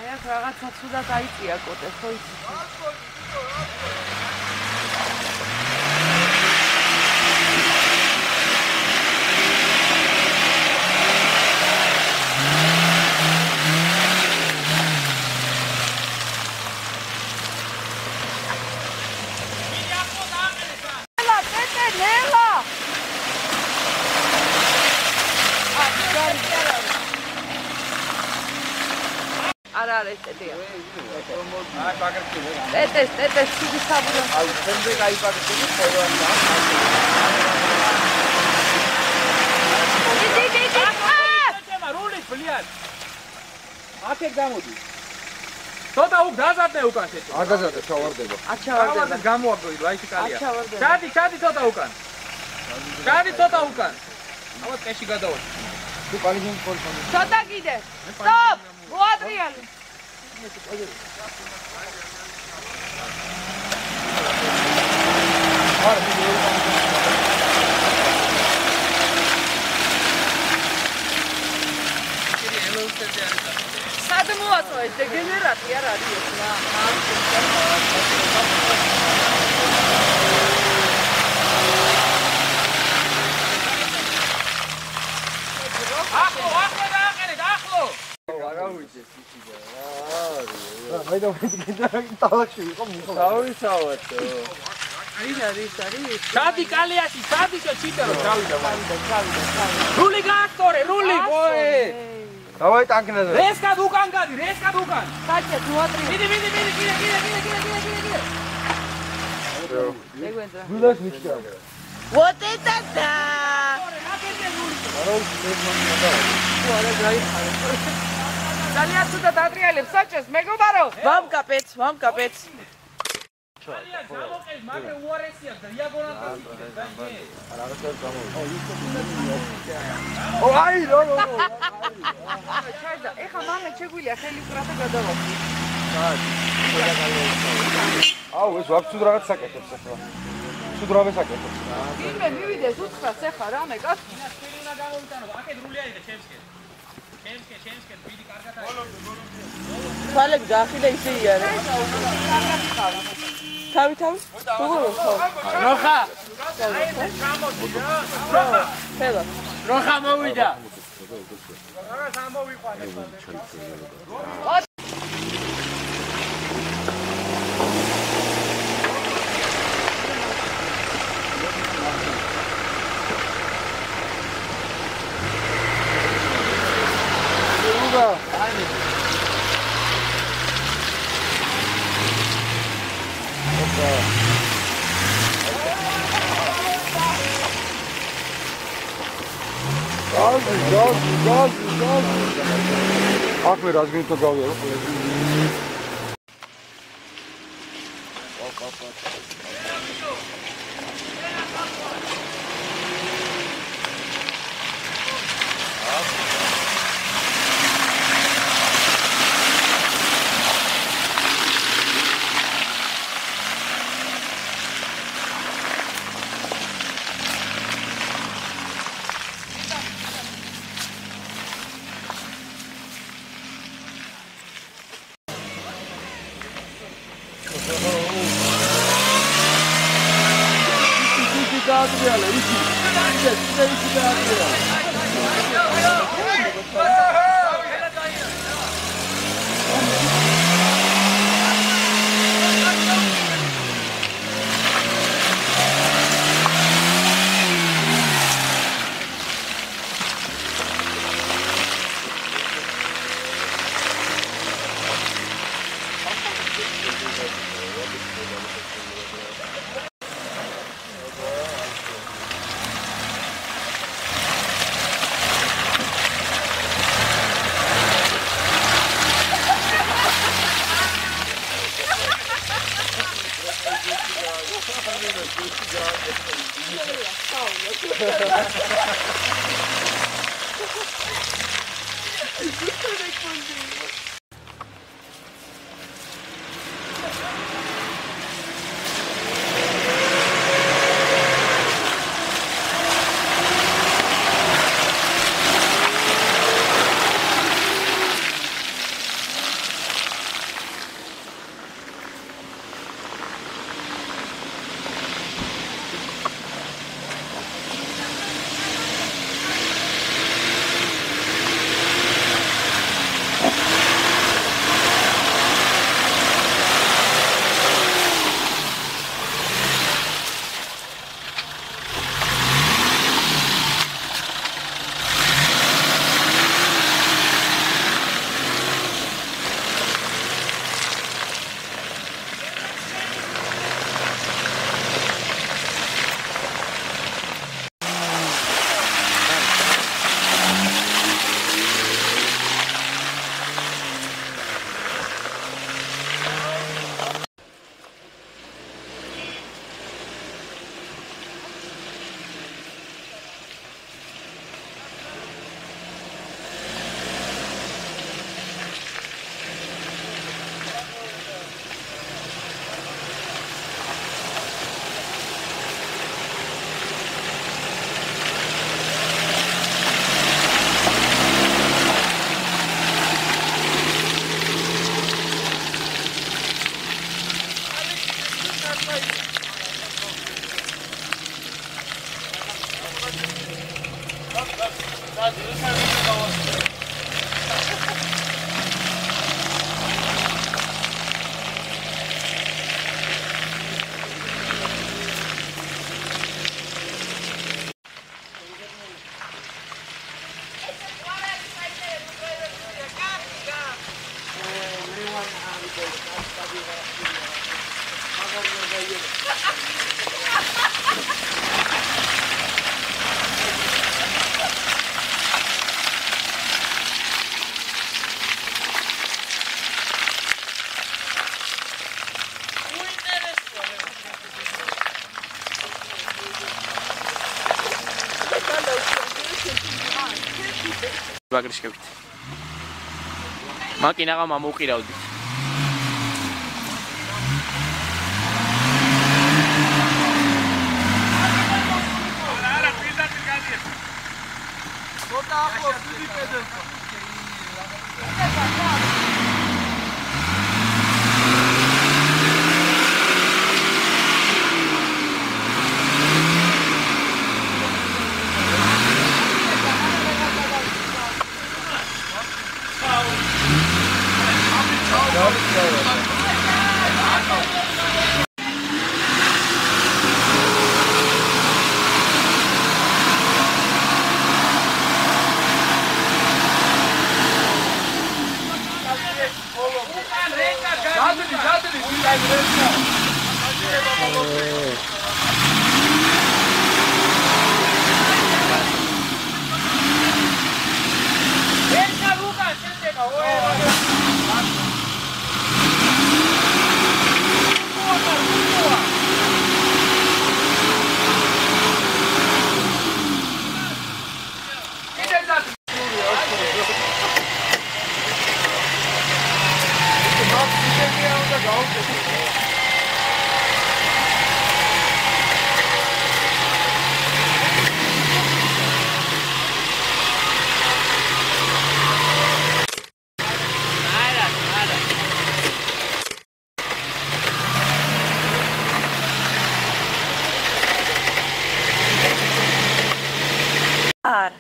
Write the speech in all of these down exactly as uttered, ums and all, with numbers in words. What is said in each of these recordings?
აი აქ რაღაცა ცუდად აიწია კოტე, ხო იცი? არა არა ეს ტეტია. აი პაკეტი ვეღარ. ტეტეს, ტეტეს ცუდი საბურავი. აი შემდეგ აი პაკეტი ხოლმე და. იდი იდი. აა! რული ბლიად. აკეთ გამოდი. ცოტა უკ დაზარდე უკან შეჭო. არ დაზარდე, ჩავარდება. არ ჩავარდება. ჩავარდე გამოაგვიდო, აი შეკალია. არ ჩავარდება. ჩადი, ჩადი ცოტა უკან. ჩადი ცოტა უკან. ალბათ კეში გადავოდი. თუ პალიგენ ხოლმე. ცოტა კიდე. სტოპ! მოადრიალი. არ მიდი. სად მოაწვა ეს დეგენერატი არ არის ეს რა? ახლო, ახლო დააყენეთ, ახლო. არა უიჭეს ისი და რა არის. მე და მე დავაჩი იყო მიხო. დავისავათო. არის არის არის. ჩადი კალიაში, ჩადი ჩიტერო, ჩავიდა. ჩავიდა, ჩავიდა, ჩავიდა. რული გააქტორე, რული, ოე. დავაი ტანკნაზე. რესკად უკან გადი, რესკად უკან. საჭე მოადრიალი. მიდი, მიდი, მიდი, კიდე, კიდე, კიდე, კიდე, კიდე, კიდე, კიდე. ეგვენძა. გულას მიჩა. Вот это да! არა მე მომდა. არა გაიხარე. ძალიან ცუდად ადრიალებს საჭეს, მეგობარო. ვამკაპეც, ვამკაპეც. ძალიან გამოყენე, მაგრამ უარესია დიაგონალად. არა რა გამოვიდა. ო აი რო რო. ჩაიდა, ეხა მამე შეგვიძლია ხელი უკრათა გადავახვი. აუ ეს ვაფშე რაღაც საკეთებს ახლა. სუდრავეს აკეთებს. ვინმე მივიდეს უთხრას ეხა რამე კაცი. ხელი უნდა გამოვიტანო, აქეთ რული არის და ჩემსკენ. ჩემსკენ, ჩემსკენ, ვიდი კარგად არის. თვალები გაახიდა ისე იანე. თავი თავი. უგულო ხო. როხა. როხა. ფელა. როხა მოვიდა. რა სამოვიყვანე. გაზი, გაზი, გაზი, გაზი. აქ მე რას გინდა გავიარო ყველაფერი. Adriana, isi. Isi, isi, isi Adriana. ვაგრიშკებით. მაკინაღა მამოუყირავდით. არა, პირდაპირ გადიეთ. ცოტა ახლოს დიდი პედელს. Ar.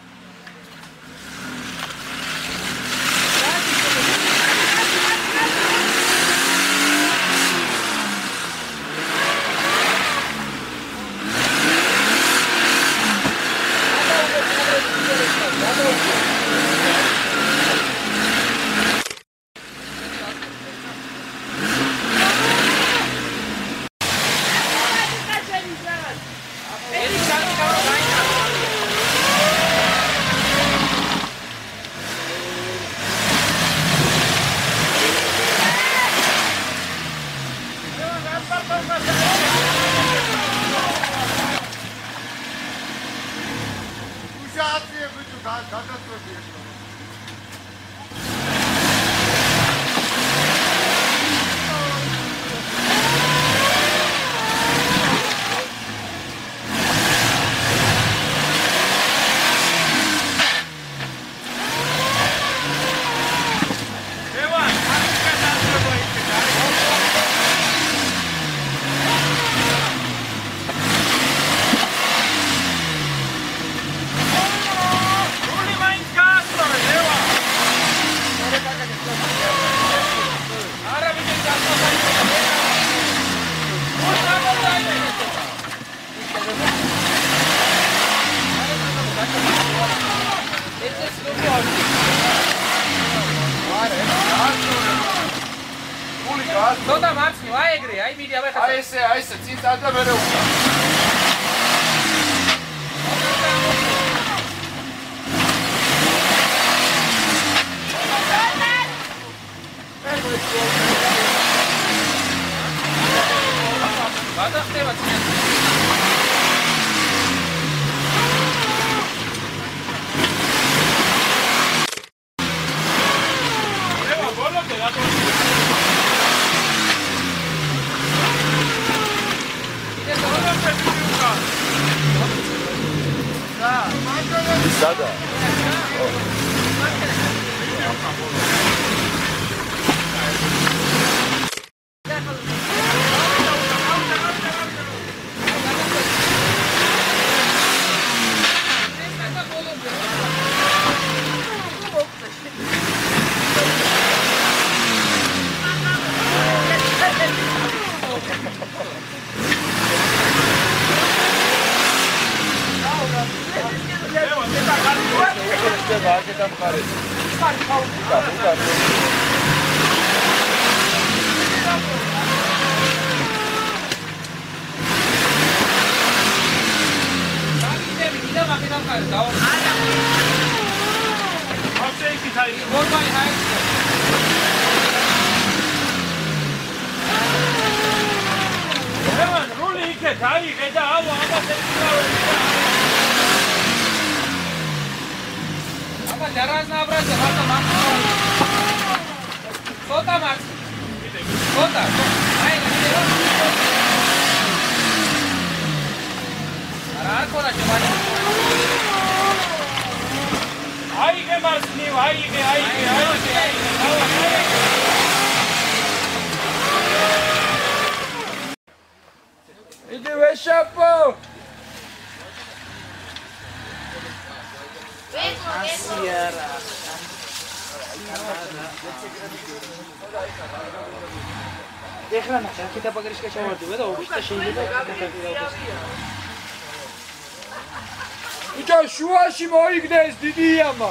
ცოტა მარცხნივ, აი ეგრე, აი მიდი აბა ხა. აი ესე, აი ესე, წინ წადი და მერე უკან. გადახტება წინ. ევა, ბოლომდე რატო? Sada. Arkadan mı kardeşim? Uka, uka. გორბალი ჰაიჭი. ევან, რული იქეთ, აიღე და ავა ამას ეცრავები და აბა დარაზნა აბრაზა ხარდა მახსოვი. ცოტა მარცი. ცოტა. აი, კიდევ. არა, ხოდა ჯმანი. აიღე მარცნი, აიღე, აიღე, აიღე. იდი ვეშაპო. ასიარა. ეხლა ნახე, აქეთ აბაგრიშკა ჩავარდება და ოფისთან შეიძლება გადაგიდოს. იკა შუაში მოიგდეს დიდი იამა.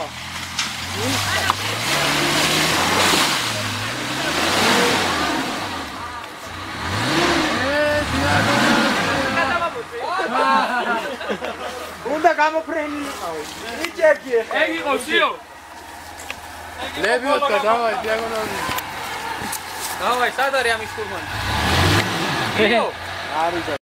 უნდა გამოფრენილიყავი. იჭერდი ეხლა. ეგ იყო სიო. ლებიოტკა დავაი დიაგონალი. დავაი, სად არის ამის კურბანი? არის